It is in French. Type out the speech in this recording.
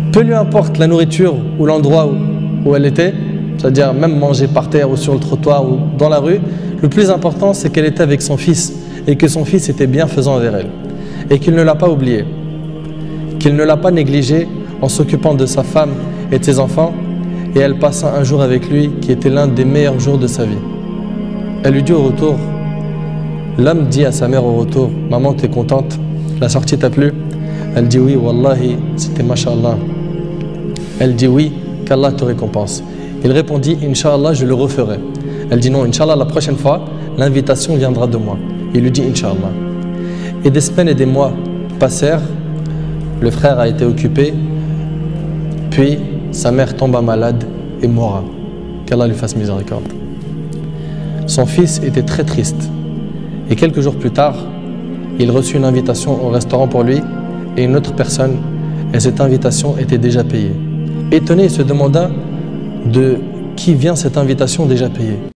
peu lui importe la nourriture ou l'endroit où elle était, c'est-à-dire même manger par terre ou sur le trottoir ou dans la rue, le plus important c'est qu'elle était avec son fils et que son fils était bienfaisant envers elle et qu'il ne l'a pas oublié, qu'il ne l'a pas négligé en s'occupant de sa femme et de ses enfants, et elle passa un jour avec lui qui était l'un des meilleurs jours de sa vie. Elle lui dit au retour, l'homme dit à sa mère au retour, maman t'es contente, la sortie t'a plu? Elle dit oui, wallahi, c'était mashallah. Elle dit oui, qu'Allah te récompense. Il répondit, Inch'Allah, je le referai. Elle dit non, Inch'Allah, la prochaine fois, l'invitation viendra de moi. Il lui dit Inch'Allah. Et des semaines et des mois passèrent, le frère a été occupé, puis sa mère tomba malade et mourra. Qu'Allah lui fasse miséricorde. Son fils était très triste. Et quelques jours plus tard, il reçut une invitation au restaurant pour lui et une autre personne, et cette invitation était déjà payée. Étonné, il se demanda de qui vient cette invitation déjà payée.